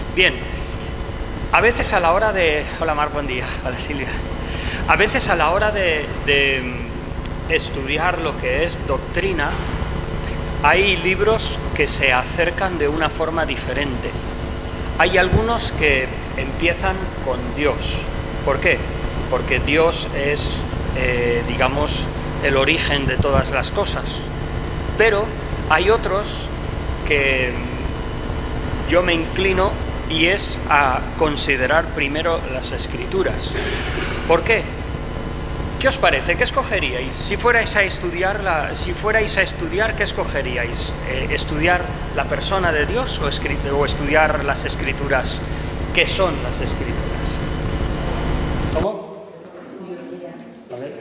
Bien, a veces a la hora de... Hola Mar, buen día. Hola Silvia. A veces a la hora de estudiar lo que es doctrina, hay libros que se acercan de una forma diferente. Hay algunos que empiezan con Dios. ¿Por qué? Porque Dios es, digamos, el origen de todas las cosas. Pero hay otros que yo me inclino y es a considerar primero las Escrituras. ¿Por qué? ¿Qué os parece? ¿Qué escogeríais? Si fuerais a estudiar, ¿qué escogeríais? ¿Estudiar la persona de Dios o estudiar las Escrituras? ¿Qué son las Escrituras? ¿Cómo? A ver.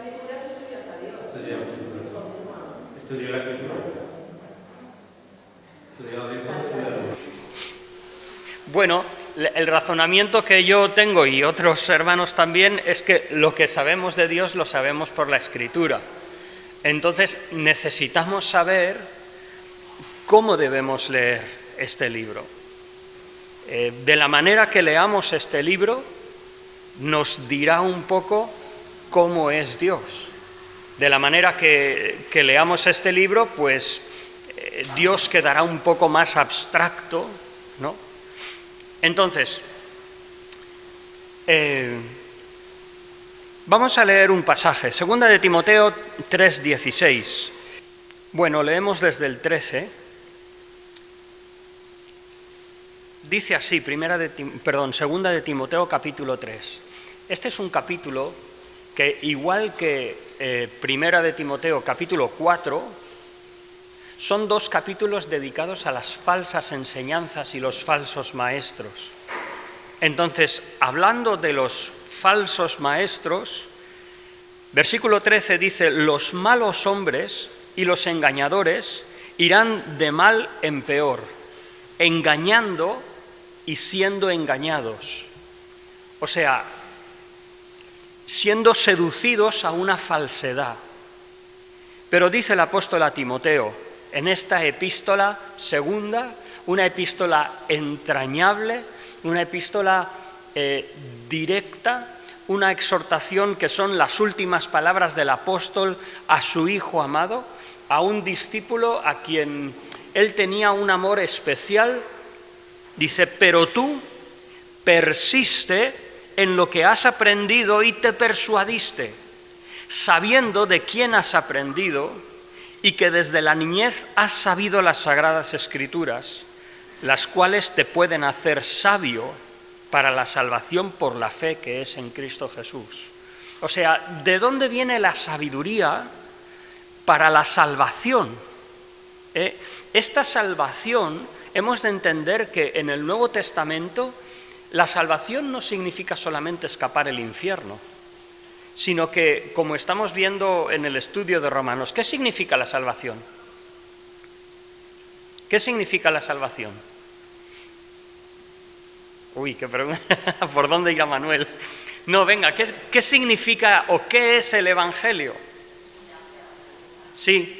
Estudiar la Escritura. Bueno, el razonamiento que yo tengo y otros hermanos también es que lo que sabemos de Dios lo sabemos por la Escritura. Entonces necesitamos saber cómo debemos leer este libro. De la manera que leamos este libro nos dirá un poco cómo es Dios. De la manera que leamos este libro, pues Dios quedará un poco más abstracto, ¿no? Entonces, vamos a leer un pasaje, 2 de Timoteo 3:16. Bueno, leemos desde el 13. Dice así, 2 de Timoteo capítulo 3. Este es un capítulo que, igual que 1 de Timoteo capítulo 4, son dos capítulos dedicados a las falsas enseñanzas y los falsos maestros. Entonces, hablando de los falsos maestros, versículo 13 dice: los malos hombres y los engañadores irán de mal en peor, engañando y siendo engañados. O sea, siendo seducidos a una falsedad. Pero dice el apóstol a Timoteo, en esta epístola segunda, una epístola entrañable, una epístola directa, una exhortación que son las últimas palabras del apóstol a su hijo amado, a un discípulo a quien él tenía un amor especial. Dice: pero tú persiste en lo que has aprendido y te persuadiste, sabiendo de quién has aprendido y que desde la niñez has sabido las Sagradas Escrituras, las cuales te pueden hacer sabio para la salvación por la fe que es en Cristo Jesús. O sea, ¿de dónde viene la sabiduría para la salvación? Esta salvación hemos de entender que en el Nuevo Testamento la salvación no significa solamente escapar del infierno, sino que, como estamos viendo en el estudio de Romanos, ¿qué significa la salvación? ¿Qué significa la salvación? Uy, qué pregunta. ¿Por dónde irá Manuel? No, venga, ¿qué significa o qué es el Evangelio? Sí.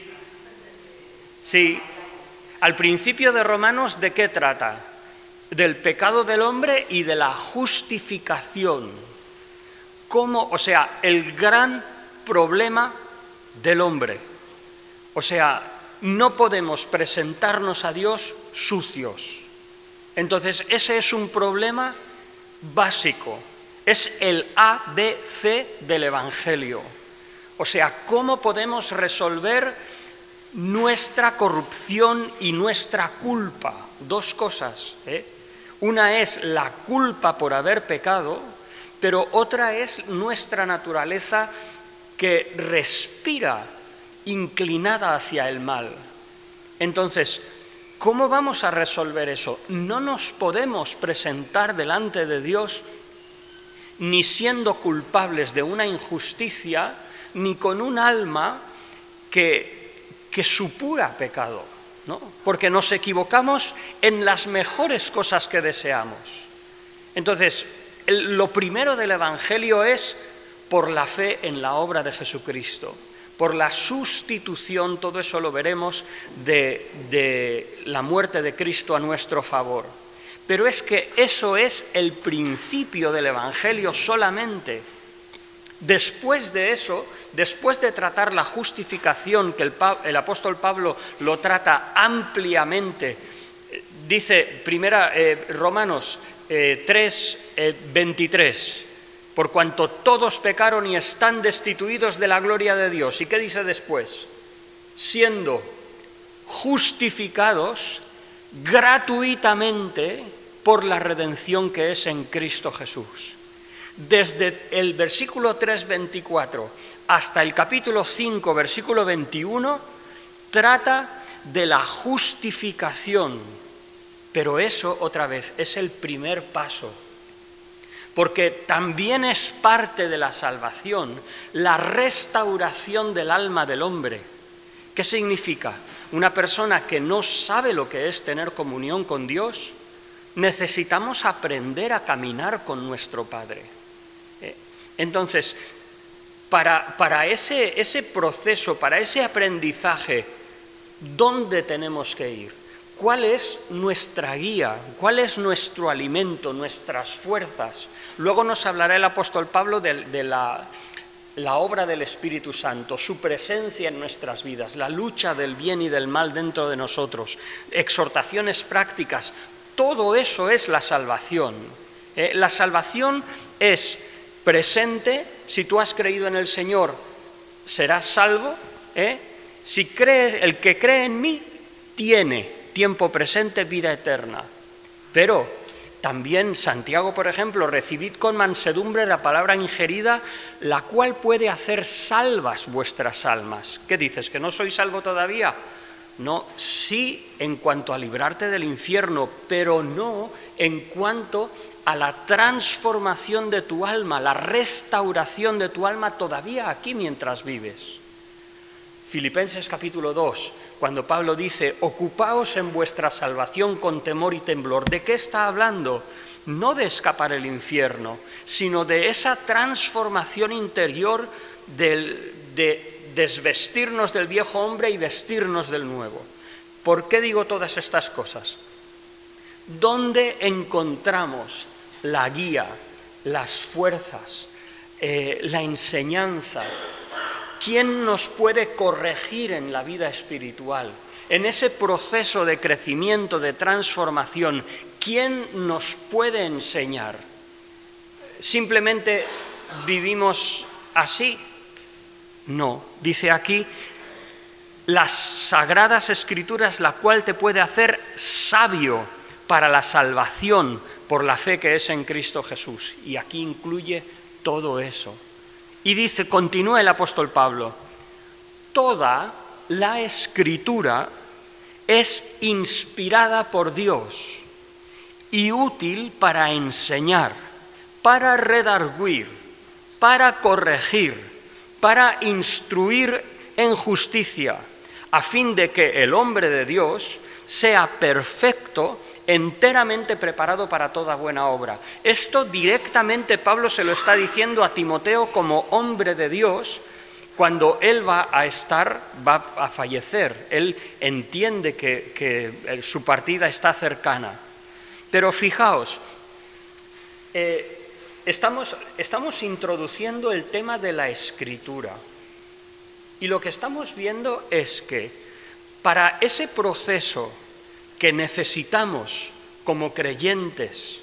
Al principio de Romanos, ¿de qué trata? Del pecado del hombre y de la justificación. ¿Cómo? O sea, el gran problema del hombre. O sea, no podemos presentarnos a Dios sucios. Entonces, ese es un problema básico. Es el ABC del Evangelio. O sea, ¿cómo podemos resolver nuestra corrupción y nuestra culpa? Dos cosas, Una es la culpa por haber pecado, pero otra es nuestra naturaleza que respira inclinada hacia el mal. Entonces, ¿cómo vamos a resolver eso? No nos podemos presentar delante de Dios ni siendo culpables de una injusticia, ni con un alma que supura pecado, ¿no? Porque nos equivocamos en las mejores cosas que deseamos. Entonces, lo primero del Evangelio es por la fe en la obra de Jesucristo, por la sustitución, todo eso lo veremos, de la muerte de Cristo a nuestro favor. Pero es que eso es el principio del Evangelio solamente. Después de eso, después de tratar la justificación, que el apóstol Pablo lo trata ampliamente, dice Romanos 3, 23, por cuanto todos pecaron y están destituidos de la gloria de Dios. ¿Y qué dice después? Siendo justificados gratuitamente por la redención que es en Cristo Jesús. Desde el versículo 3:24 hasta el capítulo 5, versículo 21, trata de la justificación. Pero eso, otra vez, es el primer paso. Porque también es parte de la salvación la restauración del alma del hombre. ¿Qué significa? Una persona que no sabe lo que es tener comunión con Dios, necesitamos aprender a caminar con nuestro Padre. Entonces, para ese proceso, para ese aprendizaje, ¿dónde tenemos que ir? ¿Cuál es nuestra guía? ¿Cuál es nuestro alimento, nuestras fuerzas? Luego nos hablará el apóstol Pablo de la obra del Espíritu Santo, su presencia en nuestras vidas, la lucha del bien y del mal dentro de nosotros, exhortaciones prácticas. Todo eso es la salvación. La salvación es presente. Si tú has creído en el Señor, serás salvo. Si crees, el que cree en mí tiene tiempo presente, vida eterna. Pero también Santiago, por ejemplo, recibid con mansedumbre la palabra ingerida, la cual puede hacer salvas vuestras almas. ¿Qué dices? ¿Que no soy salvo todavía? No, sí en cuanto a librarte del infierno, pero no en cuanto a la transformación de tu alma, la restauración de tu alma todavía aquí mientras vives. Filipenses capítulo 2, cuando Pablo dice, ocupaos en vuestra salvación con temor y temblor. ¿De qué está hablando? No de escapar el infierno, sino de esa transformación interior de desvestirnos del viejo hombre y vestirnos del nuevo. ¿Por qué digo todas estas cosas? ¿Dónde encontramos la guía, las fuerzas, la enseñanza? ¿Quién nos puede corregir en la vida espiritual? En ese proceso de crecimiento, de transformación, ¿quién nos puede enseñar? ¿Simplemente vivimos así? No, dice aquí, las Sagradas Escrituras, la cual te puede hacer sabio para la salvación por la fe que es en Cristo Jesús. Y aquí incluye todo eso. Y dice, continúa el apóstol Pablo, toda la Escritura es inspirada por Dios y útil para enseñar, para redarguir, para corregir, para instruir en justicia, a fin de que el hombre de Dios sea perfecto, enteramente preparado para toda buena obra. Esto directamente Pablo se lo está diciendo a Timoteo como hombre de Dios cuando él va a fallecer. Él entiende que su partida está cercana. Pero fijaos, estamos introduciendo el tema de la Escritura. Y lo que estamos viendo es que para ese proceso que necesitamos como creyentes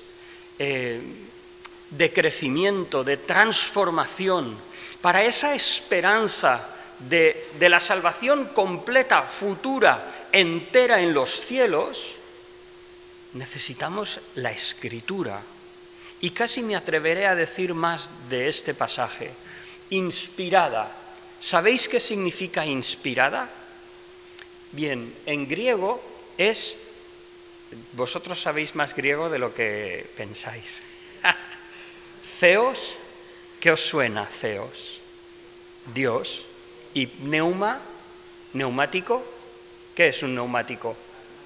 de crecimiento, de transformación, para esa esperanza de la salvación completa, futura, entera en los cielos, necesitamos la Escritura. Y casi me atreveré a decir más de este pasaje. Inspirada. ¿Sabéis qué significa inspirada? Bien, en griego es... Vosotros sabéis más griego de lo que pensáis. Theos, ¿qué os suena? Theos, Dios. Y neumático, ¿qué es un neumático?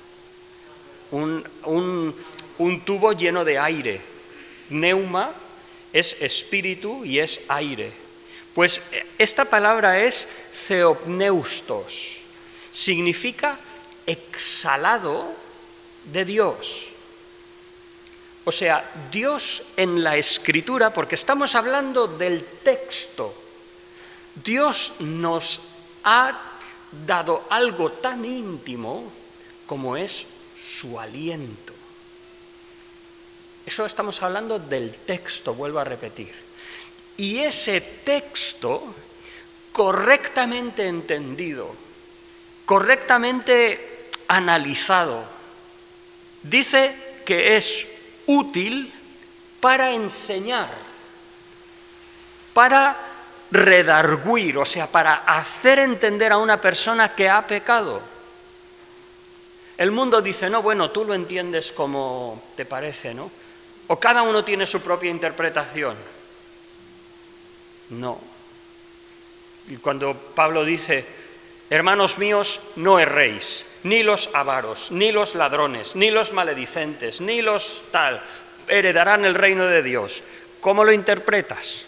Un tubo lleno de aire. Neuma es espíritu y es aire. Pues esta palabra es theopneustos. Significa exhalado de Dios. O sea, Dios en la Escritura, porque estamos hablando del texto, Dios nos ha dado algo tan íntimo como es su aliento. Eso estamos hablando del texto, vuelvo a repetir. Y ese texto, correctamente entendido, correctamente analizado, dice que es útil para enseñar, para redarguir, o sea, para hacer entender a una persona que ha pecado. El mundo dice, no, bueno, tú lo entiendes como te parece, ¿no? O cada uno tiene su propia interpretación. No. Y cuando Pablo dice, hermanos míos, no erréis, ni los avaros, ni los ladrones, ni los maledicentes, ni los tal, heredarán el reino de Dios. ¿Cómo lo interpretas?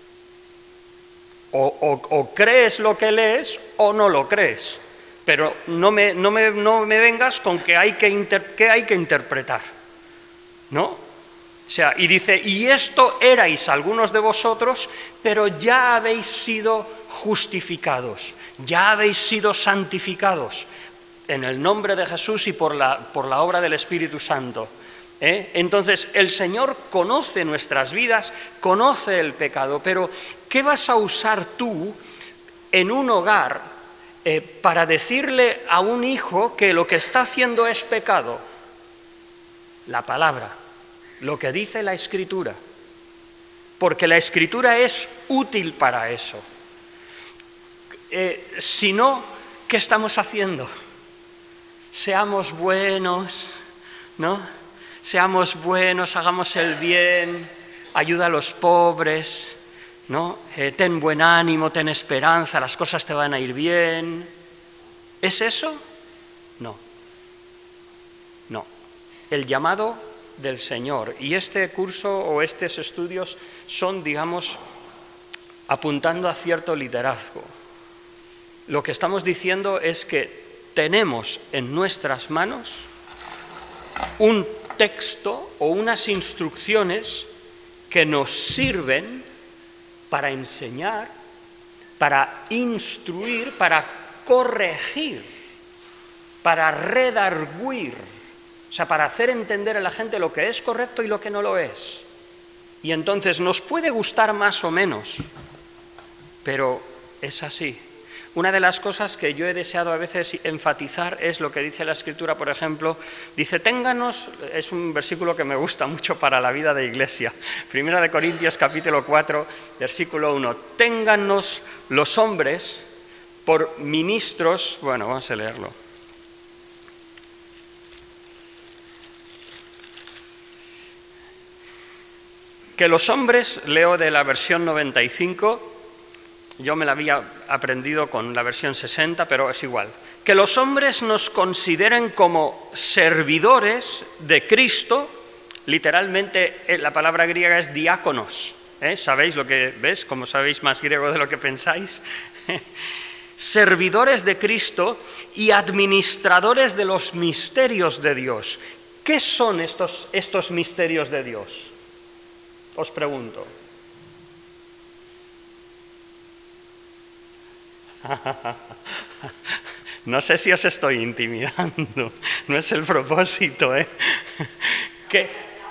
O crees lo que lees o no lo crees. Pero no me vengas con que hay que interpretar, ¿no? O sea, y dice, y esto erais algunos de vosotros, pero ya habéis sido justificados, ya habéis sido santificados en el nombre de Jesús y por la obra del Espíritu Santo. Entonces, el Señor conoce nuestras vidas, conoce el pecado, pero ¿qué vas a usar tú en un hogar para decirle a un hijo que lo que está haciendo es pecado? La palabra, lo que dice la Escritura, porque la Escritura es útil para eso. Si no, ¿qué estamos haciendo? Seamos buenos, ¿no? Seamos buenos, hagamos el bien, ayuda a los pobres, ¿no? Ten buen ánimo, ten esperanza, las cosas te van a ir bien. ¿Es eso? No. No. El llamado del Señor. Y este curso o estos estudios son, digamos, apuntando a cierto liderazgo. Lo que estamos diciendo es que tenemos en nuestras manos un texto o unas instrucciones que nos sirven para enseñar, para instruir, para corregir, para redarguir, o sea, para hacer entender a la gente lo que es correcto y lo que no lo es. Y entonces nos puede gustar más o menos, pero es así. Una de las cosas que yo he deseado a veces enfatizar es lo que dice la Escritura, por ejemplo, dice, téngannos, es un versículo que me gusta mucho para la vida de iglesia, 1 Corintios capítulo 4, versículo 1, téngannos los hombres por ministros, bueno, vamos a leerlo. Que los hombres, leo de la versión 95, yo me la había aprendido con la versión 60, pero es igual. Que los hombres nos consideren como servidores de Cristo, literalmente la palabra griega es diáconos. ¿Sabéis lo que ves? Como sabéis más griego de lo que pensáis. Servidores de Cristo y administradores de los misterios de Dios. ¿Qué son estos misterios de Dios? Os pregunto. No sé si os estoy intimidando, no es el propósito, ¿eh? ¿Qué?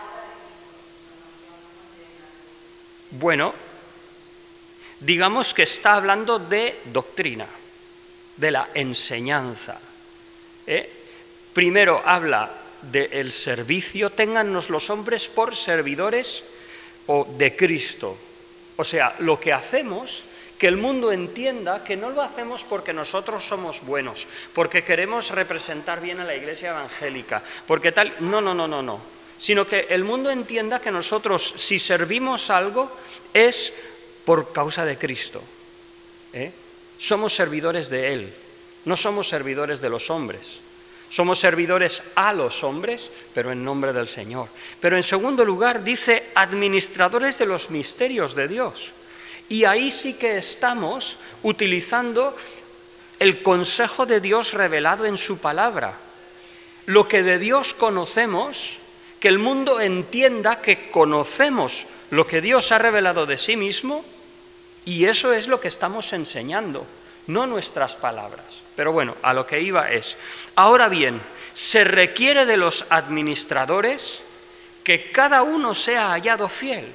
Bueno, digamos que está hablando de doctrina, de la enseñanza. Primero habla del servicio, téngannos los hombres por servidores o de Cristo. O sea, lo que hacemos, que el mundo entienda que no lo hacemos porque nosotros somos buenos, porque queremos representar bien a la iglesia evangélica, porque tal, no, sino que el mundo entienda que nosotros, si servimos algo, es por causa de Cristo. Somos servidores de Él, no somos servidores de los hombres. Somos servidores a los hombres, pero en nombre del Señor. Pero en segundo lugar dice administradores de los misterios de Dios. Y ahí sí que estamos utilizando el consejo de Dios revelado en su palabra. Lo que de Dios conocemos, que el mundo entienda que conocemos lo que Dios ha revelado de sí mismo, y eso es lo que estamos enseñando, no nuestras palabras. Pero bueno, a lo que iba es, ahora bien, se requiere de los administradores que cada uno sea hallado fiel.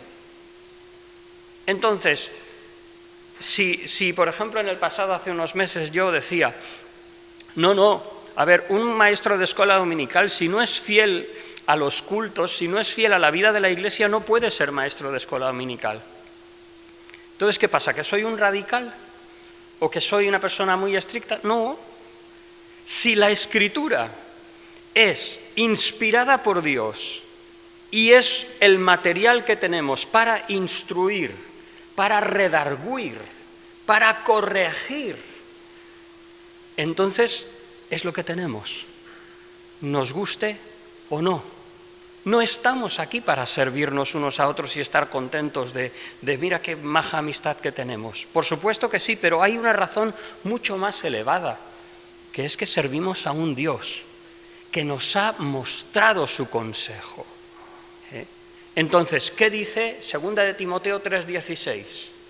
Entonces, si por ejemplo en el pasado, hace unos meses, yo decía, no, a ver, un maestro de escuela dominical, si no es fiel a los cultos, si no es fiel a la vida de la Iglesia, no puede ser maestro de escuela dominical. Entonces, ¿qué pasa? ¿Que soy un radical? ¿O que soy una persona muy estricta? No. Si la Escritura es inspirada por Dios y es el material que tenemos para instruir, para redarguir, para corregir, entonces es lo que tenemos, nos guste o no. No estamos aquí para servirnos unos a otros y estar contentos de mira qué maja amistad que tenemos. Por supuesto que sí, pero hay una razón mucho más elevada, que es que servimos a un Dios que nos ha mostrado su consejo. Entonces, ¿qué dice 2 de Timoteo 3:16?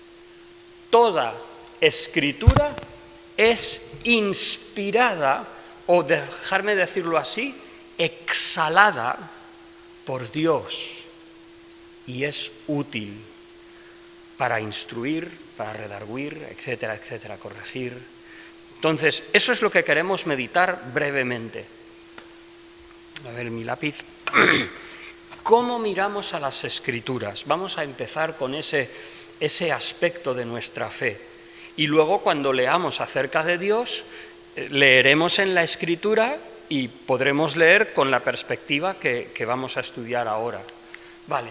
Toda escritura es inspirada, o dejarme decirlo así, exhalada por Dios, y es útil para instruir, para redarguir, etcétera, etcétera, corregir. Entonces, eso es lo que queremos meditar brevemente. A ver, mi lápiz. ¿Cómo miramos a las Escrituras? Vamos a empezar con ese aspecto de nuestra fe. Y luego, cuando leamos acerca de Dios, leeremos en la Escritura y podremos leer con la perspectiva que vamos a estudiar ahora. Vale.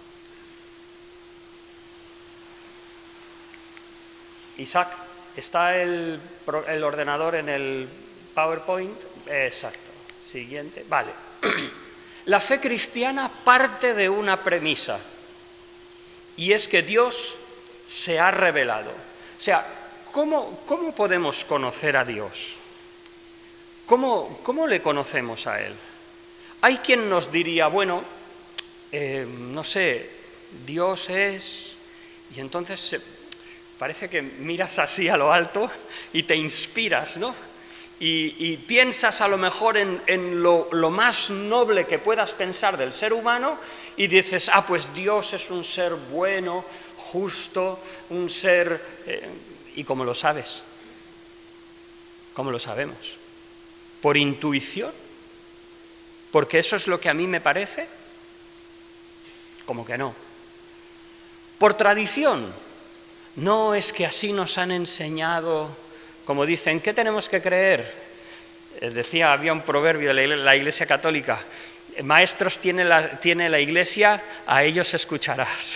Isaac, ¿está el ordenador en el PowerPoint? Exacto. Siguiente. Vale. La fe cristiana parte de una premisa, y es que Dios se ha revelado. O sea, ¿cómo podemos conocer a Dios? ¿Cómo le conocemos a Él? Hay quien nos diría, bueno, no sé, Dios es... Y entonces parece que miras así a lo alto y te inspiras, ¿no? Y piensas a lo mejor en lo más noble que puedas pensar del ser humano y dices, pues Dios es un ser bueno, justo, un ser... ¿Y cómo lo sabes? ¿Cómo lo sabemos? ¿Por intuición? ¿Porque eso es lo que a mí me parece? Como que no. ¿Por tradición? No, es que así nos han enseñado, como dicen, ¿qué tenemos que creer? Decía, había un proverbio de la Iglesia Católica, maestros tiene la Iglesia, a ellos escucharás.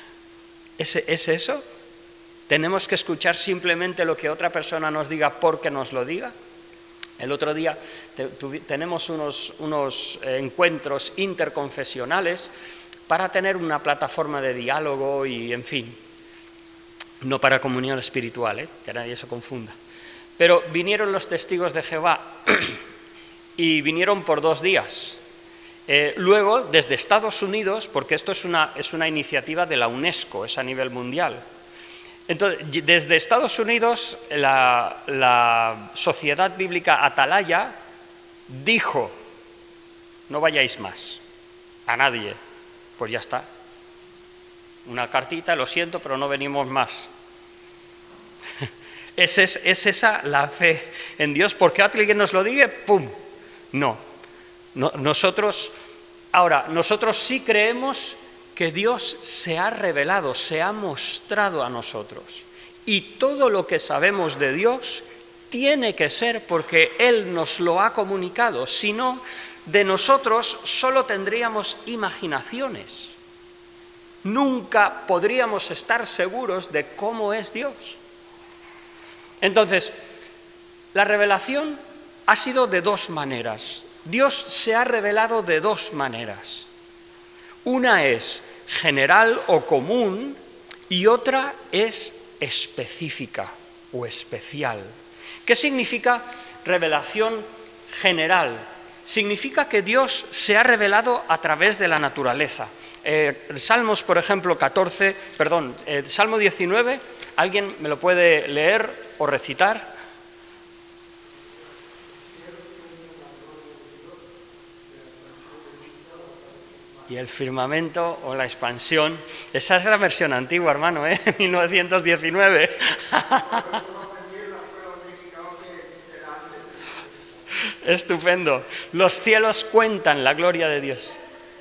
¿Es eso? ¿Tenemos que escuchar simplemente lo que otra persona nos diga porque nos lo diga? El otro día tenemos unos encuentros interconfesionales para tener una plataforma de diálogo y, en fin, no para comunión espiritual, que nadie se confunda. Pero vinieron los testigos de Jehová y vinieron por 2 días. Luego, desde Estados Unidos, porque esto es una iniciativa de la UNESCO, es a nivel mundial. Entonces, desde Estados Unidos, la Sociedad Bíblica Atalaya dijo, no vayáis más, a nadie, pues ya está. Una cartita, lo siento, pero no venimos más. ¿Es esa la fe en Dios? ¿Porque alguien nos lo diga? ¡Pum! No. Nosotros sí creemos que Dios se ha revelado, se ha mostrado a nosotros. Y todo lo que sabemos de Dios tiene que ser porque Él nos lo ha comunicado. Si no, de nosotros solo tendríamos imaginaciones. Nunca podríamos estar seguros de cómo es Dios. Entonces, la revelación ha sido de 2 maneras. Dios se ha revelado de 2 maneras. Una es general o común y otra es específica o especial. ¿Qué significa revelación general? significa que Dios se ha revelado a través de la naturaleza. Salmos, por ejemplo, Salmo 19, ¿alguien me lo puede leer o recitar? Y el firmamento o la expansión, esa es la versión antigua, hermano, 1919. Estupendo. Los cielos cuentan la gloria de Dios.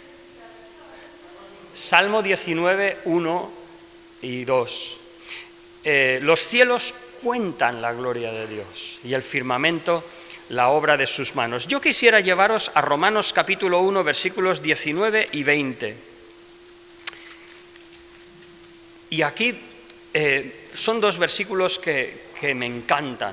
Salmo 19, 1 y 2. Los cielos cuentan la gloria de Dios y el firmamento la obra de sus manos. Yo quisiera llevaros a Romanos capítulo 1, versículos 19 y 20. Y aquí son dos versículos que me encantan.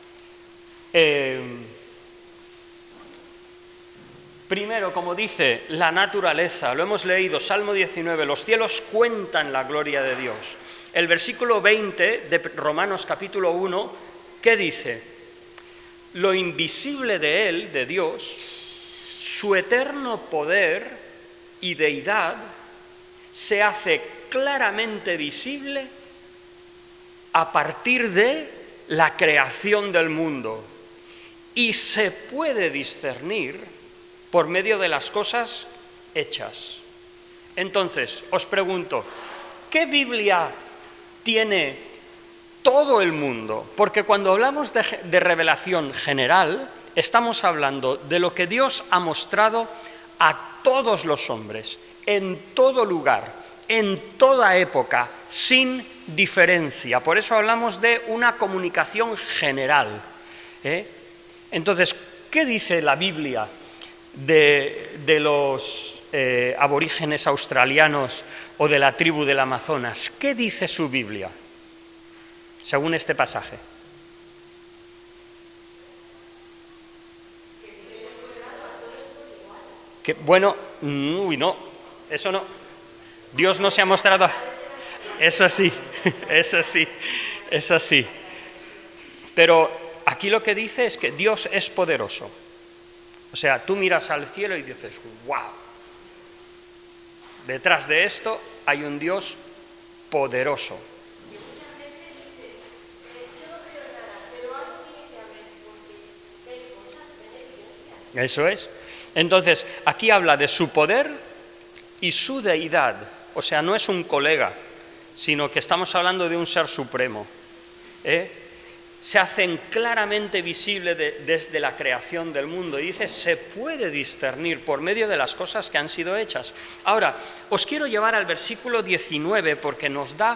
Primero, como dice la naturaleza, lo hemos leído, Salmo 19, los cielos cuentan la gloria de Dios. El versículo 20 de Romanos capítulo 1, ¿qué dice? Lo invisible de Él, de Dios, su eterno poder y deidad, se hace claramente visible a partir de la creación del mundo y se puede discernir por medio de las cosas hechas. Entonces, os pregunto, ¿qué Biblia tiene todo el mundo? Porque cuando hablamos de revelación general, estamos hablando de lo que Dios ha mostrado a todos los hombres, en todo lugar, en toda época, sin diferencia. Por eso hablamos de una comunicación general. Entonces, ¿qué dice la Biblia de los aborígenes australianos o de la tribu del Amazonas? ¿Qué dice su Biblia según este pasaje? Que, bueno, no, eso no. Dios no se ha mostrado. Eso sí, eso sí. Pero aquí lo que dice es que Dios es poderoso. O sea, tú miras al cielo y dices, wow. Detrás de esto hay un Dios poderoso. Eso es. Entonces, aquí habla de su poder y su deidad. O sea, no es un colega, sino que estamos hablando de un ser supremo. Se hacen claramente visibles desde la creación del mundo. Y dice, se puede discernir por medio de las cosas que han sido hechas. Ahora, os quiero llevar al versículo 19 porque nos da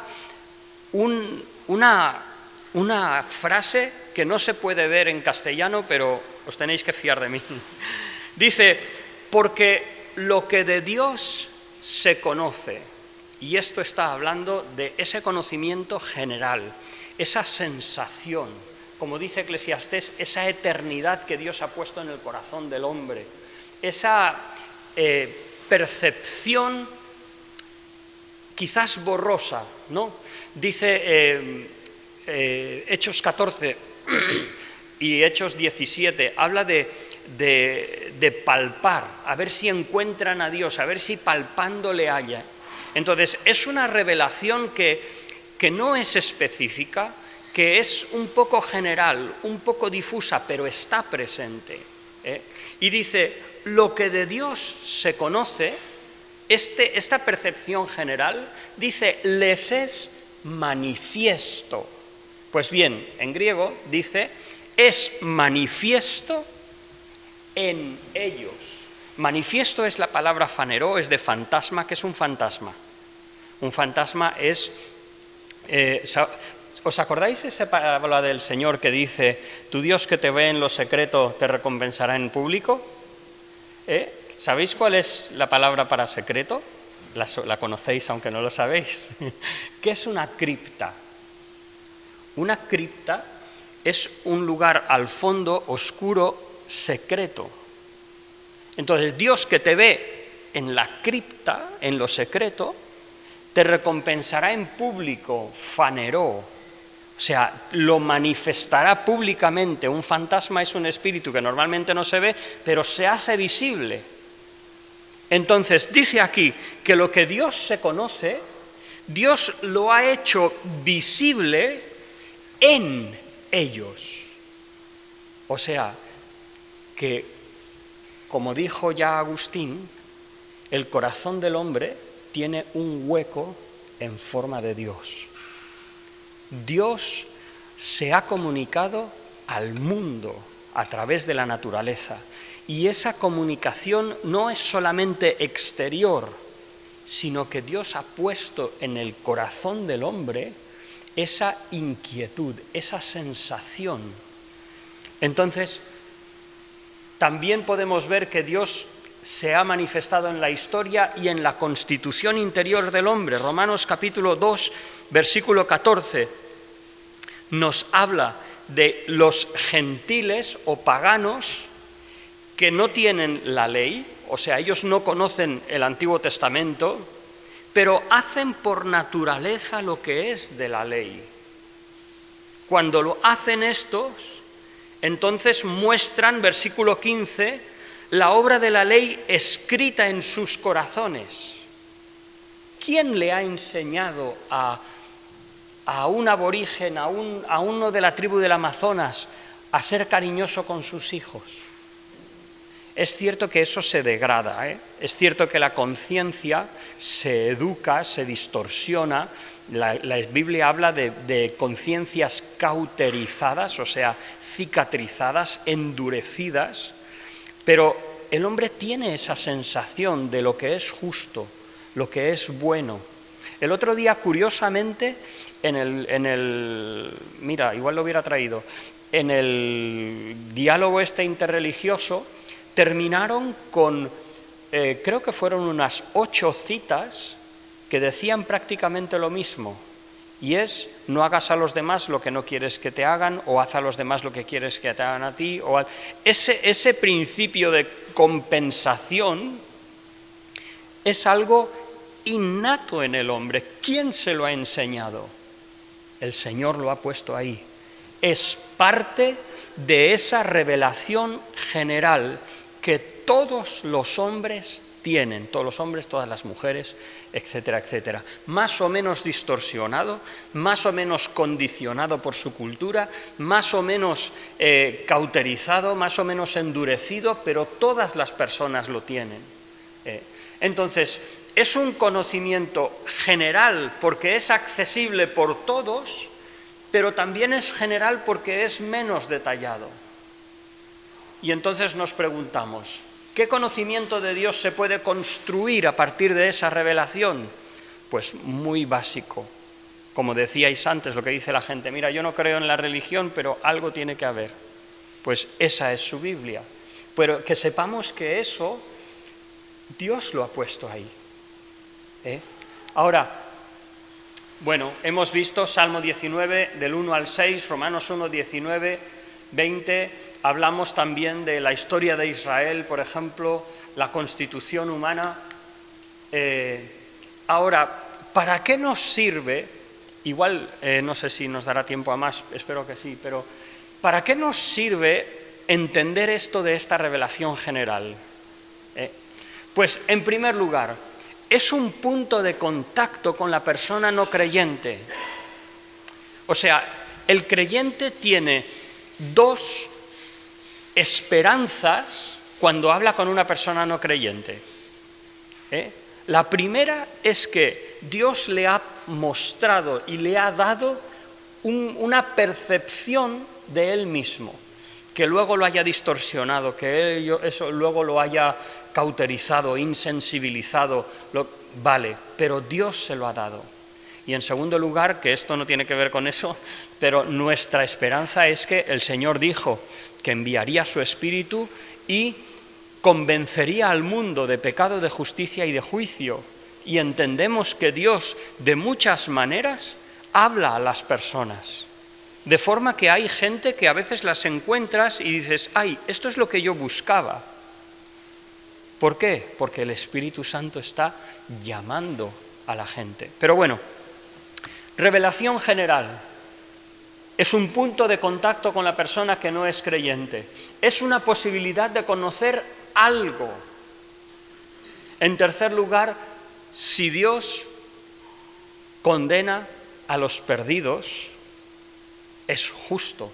una frase que no se puede ver en castellano, pero os tenéis que fiar de mí. Dice, porque lo que de Dios se conoce, y esto está hablando de ese conocimiento general, esa sensación, como dice Eclesiastés, esa eternidad que Dios ha puesto en el corazón del hombre, esa percepción quizás borrosa, ¿no? Dice Hechos 14 y Hechos 17, habla de palpar, a ver si encuentran a Dios, a ver si palpando le halla. Entonces, es una revelación que no es específica, que es un poco general, un poco difusa, pero está presente. Y dice, lo que de Dios se conoce, esta percepción general, dice, les es manifiesto. Pues bien, en griego dice, es manifiesto en ellos. Manifiesto es la palabra faneró, es de fantasma. ¿Qué es un fantasma? Un fantasma es... ¿Os acordáis esa parábola del Señor que dice, tu Dios que te ve en lo secreto te recompensará en público? ¿Sabéis cuál es la palabra para secreto? La conocéis aunque no lo sabéis. ¿Qué es una cripta? Una cripta es un lugar al fondo oscuro, secreto. Entonces, Dios que te ve en la cripta, en lo secreto, te recompensará en público, faneró. O sea, lo manifestará públicamente. Un fantasma es un espíritu que normalmente no se ve, pero se hace visible. Entonces, dice aquí que lo que Dios se conoce, Dios lo ha hecho visible en ellos. O sea, que, como dijo ya Agustín, el corazón del hombre tiene un hueco en forma de Dios. Dios se ha comunicado al mundo a través de la naturaleza, y esa comunicación no es solamente exterior, sino que Dios ha puesto en el corazón del hombre esa inquietud, esa sensación. Entonces, también podemos ver que Dios se ha manifestado en la historia y en la constitución interior del hombre. Romanos capítulo 2, versículo 14, nos habla de los gentiles o paganos que no tienen la ley, o sea, ellos no conocen el Antiguo Testamento, pero hacen por naturaleza lo que es de la ley. Cuando lo hacen estos, entonces muestran, versículo 15, la obra de la ley escrita en sus corazones. ¿Quién le ha enseñado a un aborigen, a uno de la tribu del Amazonas, a ser cariñoso con sus hijos? Es cierto que eso se degrada, ¿eh? Es cierto que la conciencia se educa, se distorsiona. La Biblia habla de conciencias cauterizadas, o sea, cicatrizadas, endurecidas, pero el hombre tiene esa sensación de lo que es justo, lo que es bueno. El otro día, curiosamente, mira, igual lo hubiera traído, en el diálogo interreligioso, terminaron con, creo que fueron unas 8 citas que decían prácticamente lo mismo, y es: no hagas a los demás lo que no quieres que te hagan, o haz a los demás lo que quieres que te hagan a ti. Ese principio de compensación es algo innato en el hombre. ¿Quién se lo ha enseñado? El Señor lo ha puesto ahí. Es parte de esa revelación general que todos los hombres tienen, todos los hombres, todas las mujeres, etcétera, etcétera. Más o menos distorsionado, más o menos condicionado por su cultura, más o menos cauterizado, más o menos endurecido, pero todas las personas lo tienen. Entonces, es un conocimiento general porque es accesible por todos, pero también es general porque es menos detallado. Y entonces nos preguntamos, ¿qué conocimiento de Dios se puede construir a partir de esa revelación? Pues muy básico. Como decíais antes, lo que dice la gente: mira, yo no creo en la religión, pero algo tiene que haber. Pues esa es su Biblia. Pero que sepamos que eso, Dios lo ha puesto ahí. Ahora, bueno, hemos visto Salmo 19, del 1 al 6, Romanos 1, 19, 20... Hablamos también de la historia de Israel, por ejemplo, la constitución humana. Ahora, ¿para qué nos sirve? Igual, no sé si nos dará tiempo a más, espero que sí, pero ¿para qué nos sirve entender esto de esta revelación general? Pues, en primer lugar, es un punto de contacto con la persona no creyente. O sea, el creyente tiene 2 esperanzas cuando habla con una persona no creyente. La primera es que Dios le ha mostrado y le ha dado una percepción de Él mismo, que luego lo haya distorsionado, que eso luego lo haya cauterizado, insensibilizado, vale, pero Dios se lo ha dado. Y en segundo lugar, que esto no tiene que ver con eso, pero nuestra esperanza es que el Señor dijo que enviaría su Espíritu y convencería al mundo de pecado, de justicia y de juicio. Y entendemos que Dios de muchas maneras habla a las personas. De forma que hay gente que a veces las encuentras y dices: ¡ay, esto es lo que yo buscaba! ¿Por qué? Porque el Espíritu Santo está llamando a la gente. Pero bueno, revelación general. Es un punto de contacto con la persona que no es creyente. Es una posibilidad de conocer algo. En tercer lugar, si Dios condena a los perdidos, es justo,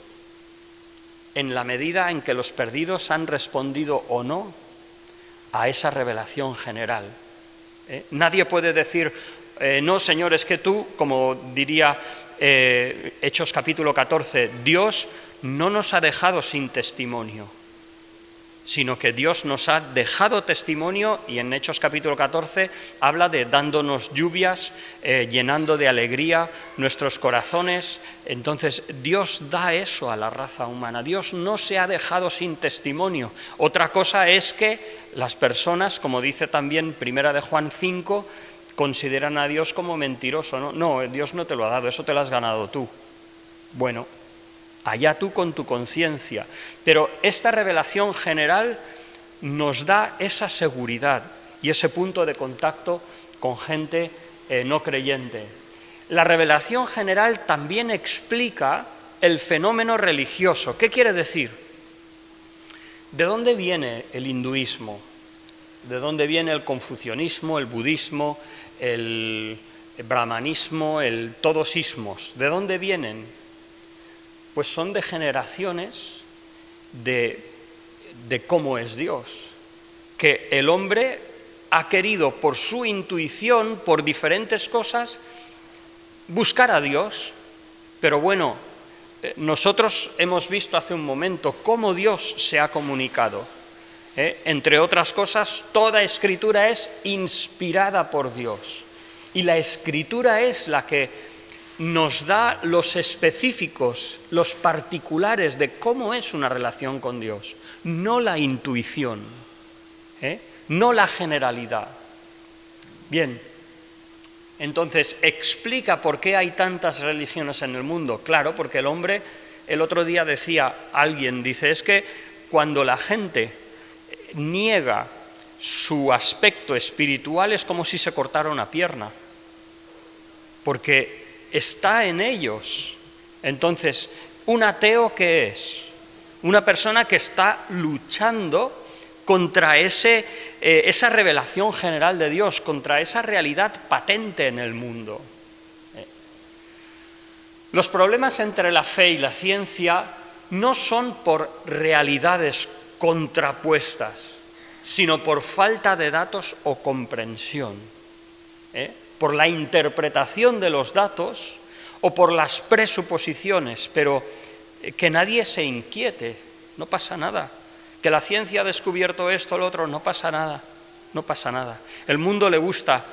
en la medida en que los perdidos han respondido o no a esa revelación general. Nadie puede decir, no, Señor, es que tú, como diría Hechos capítulo 14, Dios no nos ha dejado sin testimonio, sino que Dios nos ha dejado testimonio, y en Hechos capítulo 14 habla de dándonos lluvias, llenando de alegría nuestros corazones. Entonces Dios da eso a la raza humana, Dios no se ha dejado sin testimonio. Otra cosa es que las personas, como dice también Primera de Juan 5, consideran a Dios como mentiroso, ¿no? No, Dios no te lo ha dado, eso te lo has ganado tú. Bueno, allá tú con tu conciencia. Pero esta revelación general nos da esa seguridad y ese punto de contacto con gente no creyente. La revelación general también explica el fenómeno religioso. ¿Qué quiere decir? ¿De dónde viene el hinduismo? ¿De dónde viene el confucianismo, el budismo, el brahmanismo, todos ismos? ¿De dónde vienen? Pues son degeneraciones de cómo es Dios, que el hombre ha querido por su intuición, por diferentes cosas, buscar a Dios. Pero bueno, nosotros hemos visto hace un momento cómo Dios se ha comunicado. Entre otras cosas, toda escritura es inspirada por Dios, y la escritura es la que nos da los específicos, los particulares de cómo es una relación con Dios, no la intuición, no la generalidad. Bien, entonces, ¿explica por qué hay tantas religiones en el mundo? Claro, porque el hombre, el otro día decía alguien, dice, es que cuando la gente niega su aspecto espiritual es como si se cortara una pierna, porque está en ellos. Entonces, ¿un ateo qué es? Una persona que está luchando contra esa revelación general de Dios, contra esa realidad patente en el mundo. Los problemas entre la fe y la ciencia no son por realidades contrapuestas, sino por falta de datos o comprensión, por la interpretación de los datos o por las presuposiciones, pero que nadie se inquiete, no pasa nada. Que la ciencia ha descubierto esto o lo otro, no pasa nada, no pasa nada. El mundo le gusta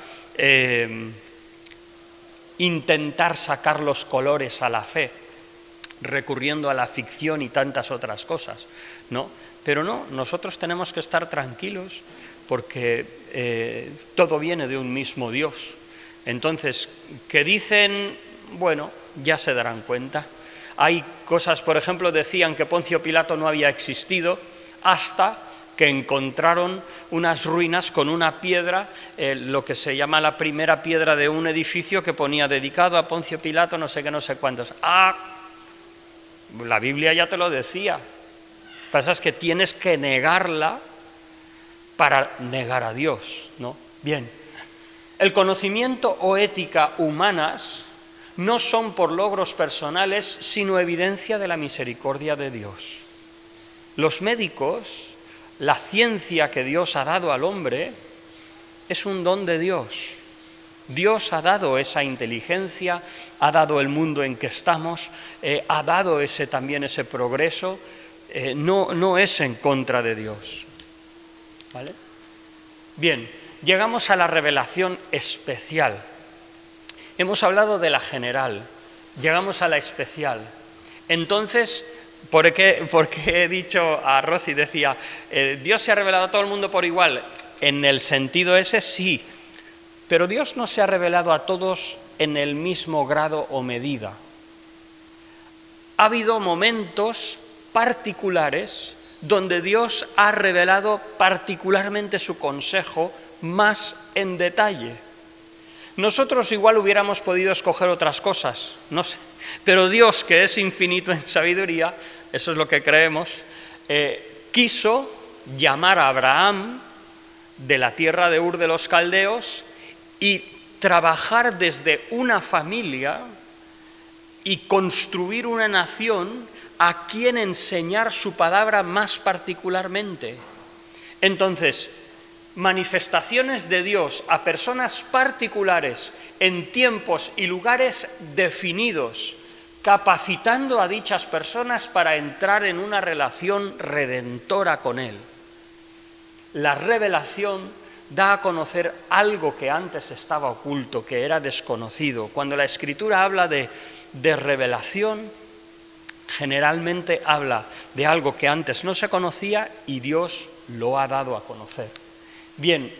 intentar sacar los colores a la fe, recurriendo a la ficción y tantas otras cosas, ¿no? Pero no, nosotros tenemos que estar tranquilos porque todo viene de un mismo Dios. Entonces, que dicen, bueno, ya se darán cuenta. Hay cosas, por ejemplo, decían que Poncio Pilato no había existido hasta que encontraron unas ruinas con una piedra, lo que se llama la primera piedra de un edificio que ponía dedicado a Poncio Pilato, no sé qué, no sé cuántos. Ah, la Biblia ya te lo decía. Lo que pasa es que tienes que negarla para negar a Dios, ¿no? Bien. El conocimiento o ética humanas no son por logros personales, sino evidencia de la misericordia de Dios. Los médicos, la ciencia que Dios ha dado al hombre, es un don de Dios. Dios ha dado esa inteligencia, ha dado el mundo en que estamos, ha dado también ese progreso, no es en contra de Dios. ¿Vale? Bien, llegamos a la revelación especial. Hemos hablado de la general, llegamos a la especial. Entonces, ¿por qué he dicho a Rosy, decía, Dios se ha revelado a todo el mundo por igual? En el sentido ese sí, pero Dios no se ha revelado a todos en el mismo grado o medida. Ha habido momentos particulares donde Dios ha revelado particularmente su consejo más en detalle. Nosotros igual hubiéramos podido escoger otras cosas, no sé, pero Dios, que es infinito en sabiduría, eso es lo que creemos, quiso llamar a Abraham de la tierra de Ur de los Caldeos y trabajar desde una familia y construir una nación a quien enseñar su palabra más particularmente. Entonces, manifestaciones de Dios a personas particulares en tiempos y lugares definidos, capacitando a dichas personas para entrar en una relación redentora con Él. La revelación da a conocer algo que antes estaba oculto, que era desconocido. Cuando la Escritura habla de revelación, generalmente habla de algo que antes no se conocía y Dios lo ha dado a conocer. Bien,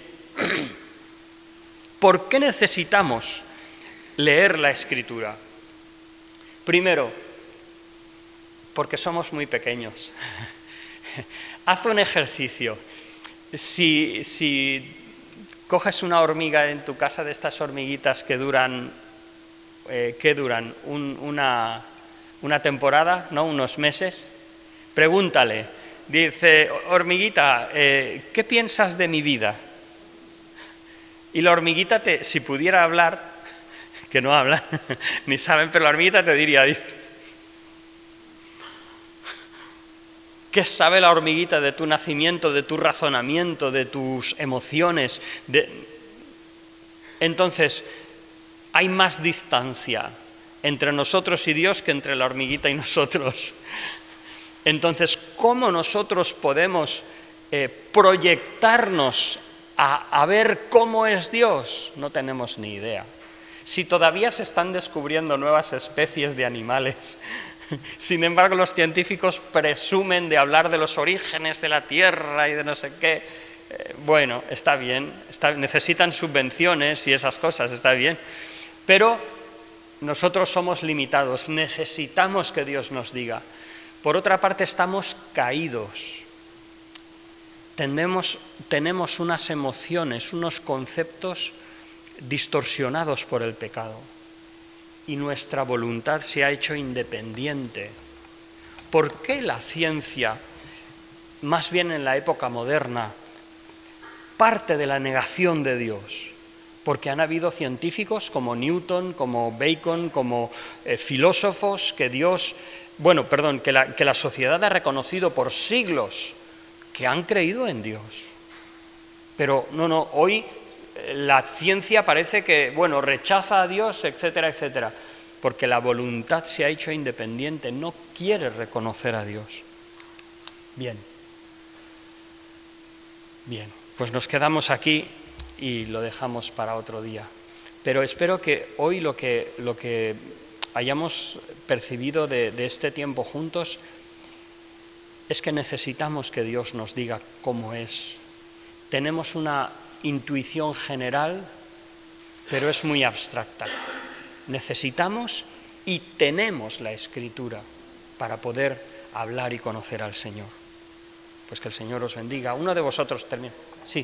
¿por qué necesitamos leer la Escritura? Primero, porque somos muy pequeños. Haz un ejercicio. Si coges una hormiga en tu casa, de estas hormiguitas que duran una temporada, ¿no? Unos meses, pregúntale, dice, hormiguita, ¿qué piensas de mi vida? Y la hormiguita, si pudiera hablar, que no habla, ni saben, pero la hormiguita te diría, ¿qué sabe la hormiguita de tu nacimiento, de tu razonamiento, de tus emociones? Entonces, hay más distancia entre nosotros y Dios que entre la hormiguita y nosotros. Entonces, ¿cómo nosotros podemos proyectarnos a ver cómo es Dios? No tenemos ni idea. Si todavía se están descubriendo nuevas especies de animales, sin embargo los científicos presumen de hablar de los orígenes de la Tierra y de no sé qué, bueno, está bien, necesitan subvenciones y esas cosas, está bien, pero nosotros somos limitados, necesitamos que Dios nos diga. Por otra parte, estamos caídos, tenemos unas emociones, unos conceptos distorsionados por el pecado y nuestra voluntad se ha hecho independiente. ¿Por qué la ciencia, más bien en la época moderna, parte de la negación de Dios? Porque han habido científicos como Newton, como Bacon, como filósofos que que la sociedad ha reconocido por siglos, que han creído en Dios. Pero no, hoy la ciencia parece que, rechaza a Dios, etcétera, etcétera, porque la voluntad se ha hecho independiente, no quiere reconocer a Dios. Bien, pues nos quedamos aquí y lo dejamos para otro día. Pero espero que hoy lo que hayamos percibido de este tiempo juntos es que necesitamos que Dios nos diga cómo es. Tenemos una intuición general, pero es muy abstracta. Necesitamos y tenemos la Escritura para poder hablar y conocer al Señor. Pues que el Señor os bendiga. Uno de vosotros termina. Sí.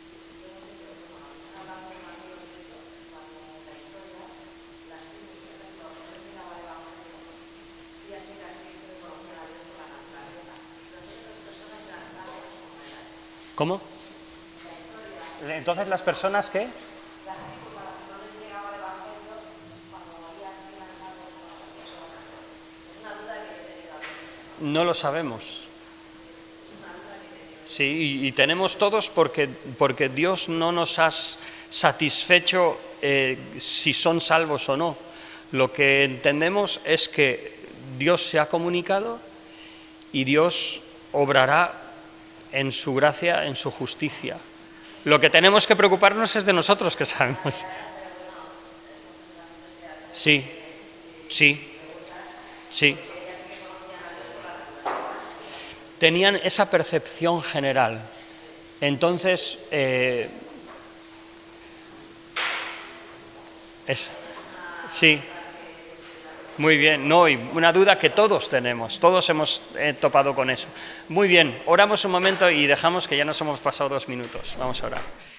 ¿Cómo? Entonces, ¿las personas qué? No lo sabemos. Sí, y tenemos todos porque Dios no nos ha satisfecho si son salvos o no. Lo que entendemos es que Dios se ha comunicado y Dios obrará en su gracia, en su justicia. Lo que tenemos que preocuparnos es de nosotros, que sabemos. Sí. Tenían esa percepción general. Entonces, sí. Muy bien, no, y una duda que todos tenemos, todos hemos topado con eso. Muy bien, oramos un momento y dejamos que ya nos hemos pasado 2 minutos. Vamos a orar.